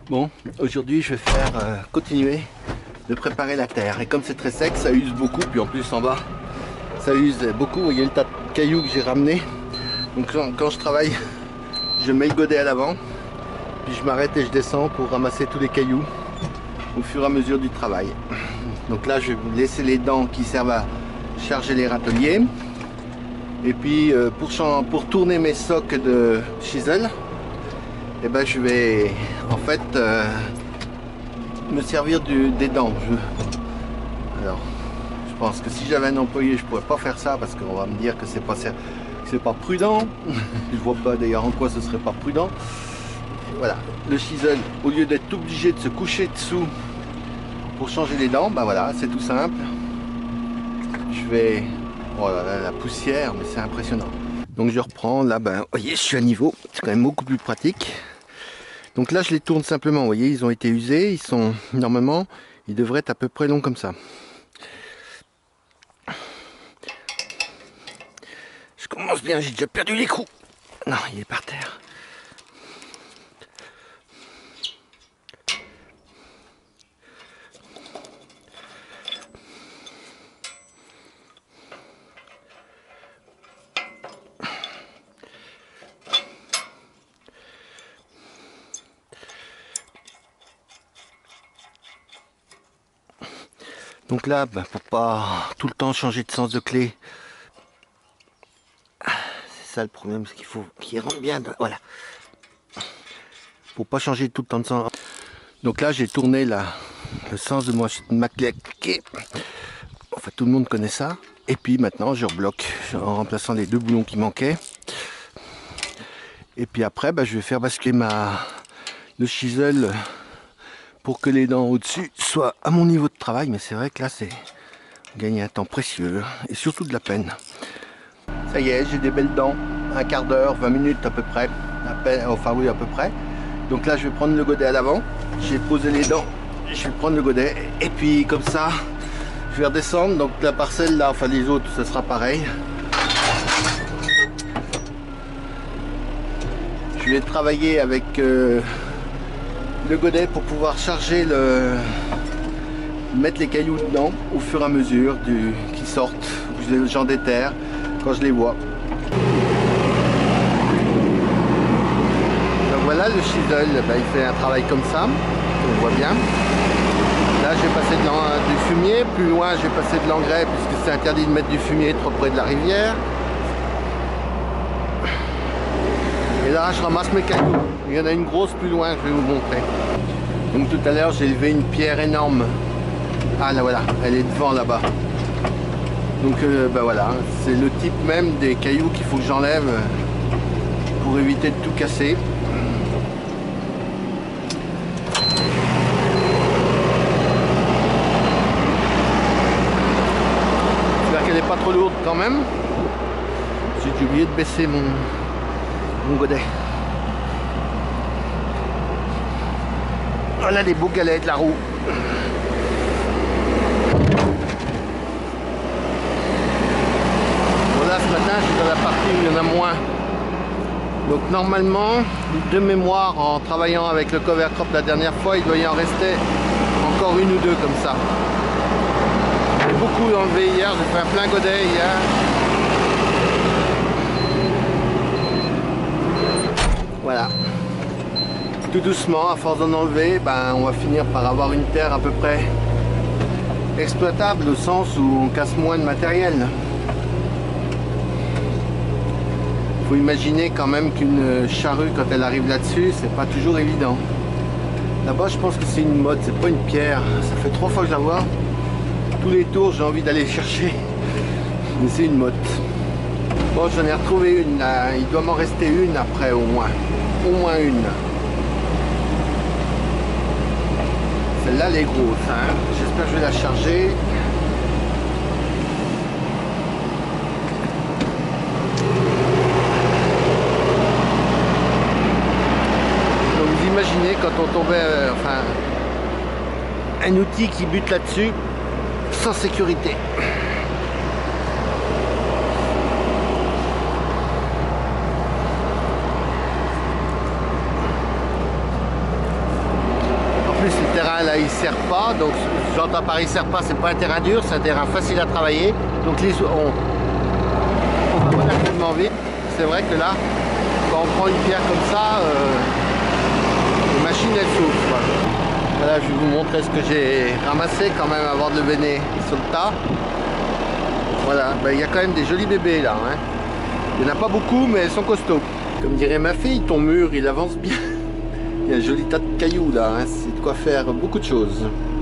Bon, aujourd'hui je vais faire continuer de préparer la terre. Et comme c'est très sec, ça use beaucoup. Puis en plus en bas, ça use beaucoup. Vous voyez le tas de cailloux que j'ai ramené. Donc quand je travaille, je mets le godet à l'avant. Puis je m'arrête et je descends pour ramasser tous les cailloux au fur et à mesure du travail. Donc là, je vais vous laisser les dents qui servent à charger les râteliers. Et puis pour tourner mes socs de chisel, et ben je vais en fait me servir des dents. Alors, je pense que si j'avais un employé, je pourrais pas faire ça parce qu'on va me dire que c'est pas prudent. Je vois pas d'ailleurs en quoi ce serait pas prudent. Voilà, le chisel, au lieu d'être obligé de se coucher dessous pour changer les dents, ben voilà, c'est tout simple. Je vais... Oh là là, la poussière, mais c'est impressionnant. Donc je reprends, là, ben, vous voyez, je suis à niveau. C'est quand même beaucoup plus pratique. Donc là, je les tourne simplement. Vous voyez, ils ont été usés. Ils sont, normalement, ils devraient être à peu près longs comme ça. Je commence bien, j'ai déjà perdu l'écrou. Non, il est par terre. Donc là, ben, pour pas tout le temps changer de sens de clé, c'est ça le problème, c'est qu'il faut qu'il rentre bien. Voilà. Pour pas changer tout le temps de sens. Donc là, j'ai tourné le sens de ma clé. Enfin, tout le monde connaît ça. Et puis maintenant, je rebloque en remplaçant les deux boulons qui manquaient. Et puis après, ben, je vais faire basculer le chisel pour que les dents au-dessus soient à mon niveau de travail. Mais c'est vrai que là, c'est gagner un temps précieux et surtout de la peine. Ça y est, j'ai des belles dents. Un quart d'heure, 20 minutes à peu près. Enfin oui, à peu près. Donc là, je vais prendre le godet à l'avant. J'ai posé les dents. Je vais prendre le godet. Et puis comme ça, je vais redescendre. Donc la parcelle là, enfin les autres, ce sera pareil. Je vais travailler avec le godet pour pouvoir charger mettre les cailloux dedans au fur et à mesure qu'ils sortent. J'en déterre quand je les vois. Donc voilà, le chisel, ben, il fait un travail comme ça, on voit bien. Là, je vais passer du fumier. Plus loin, je vais passer de l'engrais puisque c'est interdit de mettre du fumier trop près de la rivière. Et là, je ramasse mes cailloux. Il y en a une grosse plus loin, je vais vous montrer. Donc tout à l'heure, j'ai levé une pierre énorme. Ah là voilà, elle est devant là-bas. Donc ben voilà, c'est le type même des cailloux qu'il faut que j'enlève pour éviter de tout casser. J'espère qu'elle n'est pas trop lourde quand même. J'ai oublié de baisser mon godet. Voilà les beaux galets de la roue. Voilà, ce matin, je suis dans la partie où il y en a moins. Donc normalement, de mémoire, en travaillant avec le cover crop la dernière fois, il doit y en rester encore une ou deux comme ça. J'ai beaucoup enlevé hier, j'ai fait un plein godet hier. Voilà. Tout doucement, à force d'en enlever, ben, on va finir par avoir une terre à peu près exploitable au sens où on casse moins de matériel. Il faut imaginer quand même qu'une charrue, quand elle arrive là-dessus, c'est pas toujours évident. Là-bas, je pense que c'est une motte, c'est pas une pierre. Ça fait 3 fois que je la vois. Tous les tours, j'ai envie d'aller chercher. Mais c'est une motte. Bon, j'en ai retrouvé une. Là. Il doit m'en rester une après, au moins. Au moins une. Celle-là, elle est grosse. Hein. J'espère que je vais la charger. Donc vous imaginez quand on tombait, enfin, un outil qui bute là-dessus, sans sécurité. là il sert pas, donc j'entends par il sert pas, c'est pas un terrain dur, c'est un terrain facile à travailler, donc on va relativement vite. C'est vrai que là, quand on prend une pierre comme ça, les machines elles souffrent. Voilà, je vais vous montrer ce que j'ai ramassé quand même avant de le vener sur le tas. Voilà, il y a quand même des jolis bébés là, hein. Il n'y en a pas beaucoup, mais elles sont costauds. Comme dirait ma fille, ton mur il avance bien. Il y a un joli tas de cailloux là, hein. C'est de quoi faire beaucoup de choses.